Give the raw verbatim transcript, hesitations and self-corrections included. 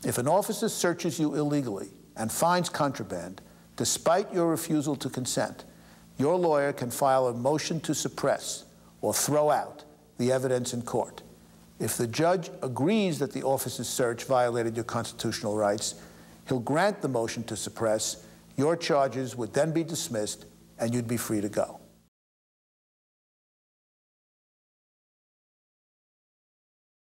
If an officer searches you illegally and finds contraband, despite your refusal to consent, your lawyer can file a motion to suppress or throw out the evidence in court. If the judge agrees that the officer's search violated your constitutional rights, he'll grant the motion to suppress. Your charges would then be dismissed, and you'd be free to go.